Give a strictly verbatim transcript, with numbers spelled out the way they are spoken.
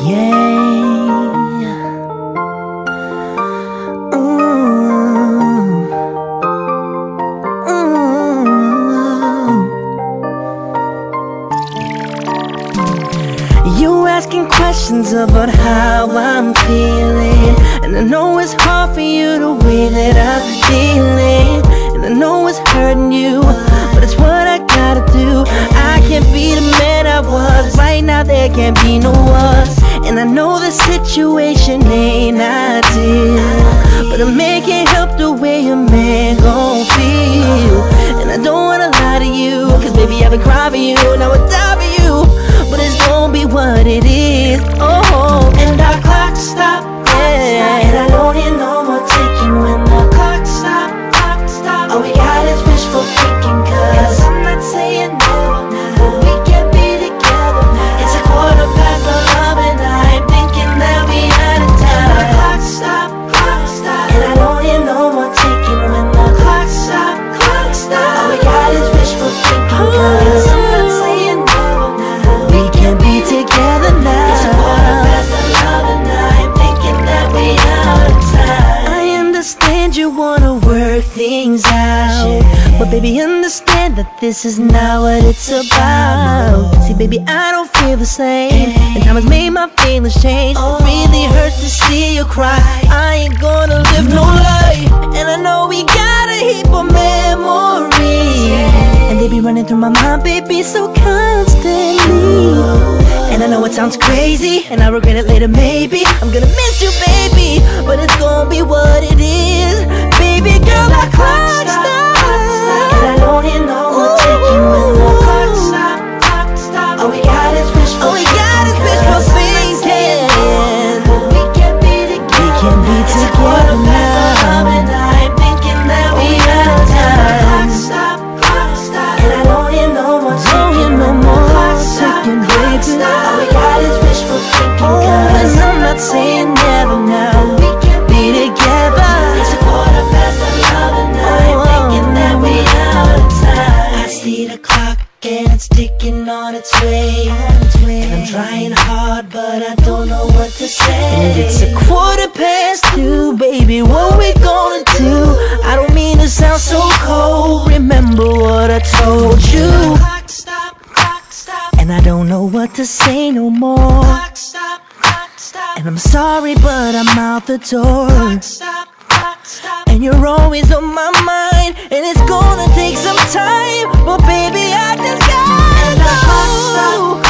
You asking questions about how I'm feeling, and I know it's hard for you the way that I'm feeling, and I know it's hurting you, but it's what I gotta do. I can't be the man I was, right now there can't be no us. And I know the situation ain't ideal, but a man can't help the way a man gon' feel. And I don't wanna lie to you, cause baby I've been crying for you, now I die for you. But it's gonna be what it is. Oh, and our clock stop, yeah. And I don't need no more ticking when the clock stop, clock stop. All we got is wishful thinking, cause I'm not saying no now, but we can be together now. It's a quarter past eleven, I'm thinking that we out of time. The clock stop, clock stop. And I don't need no more ticking when the clock stop, clock stop. All we got is wishful thinking, cause I'm not saying no. Can't be together now. It's a quarter past eleven, I'm thinking that we out of time. I understand you wanna work things out, but baby understand that this is not what it's about. See baby, I don't feel the same, and time has made my feelings change. It really hurts to see you cry. I ain't gonna live no lie, and I know we got a heap of memories, and they be running through my mind, baby, so constantly. And I know it sounds crazy, and I regret it later maybe. I'm gonna miss you, baby, but it's gonna be what it is. Baby girl, the clock stops, and I don't need no more ticking when the clock stop, clock stop. All we got is wishful, all we got is wishful thinking. We can be together, we can be together now. And I'm thinking that we out of time. Clock stop, clock stop, and I don't need no more ticking, no more ticking, baby. All we got is wishful thinking, cause I'm not saying never now, we can be together. It's a quarter past eleven, I'm thinking that we out of time. I see the clock and it's ticking on its way, and I'm trying hard but I don't know what to say. And it's a quarter past two, baby, what we gonna do? I don't mean to sound so cold, remember what I told you. And I don't know what to say no more. Clock stop, clock stop. And I'm sorry, but I'm out the door. Clock stop, clock stop. And you're always on my mind, and it's gonna take some time, but baby, I just gotta go.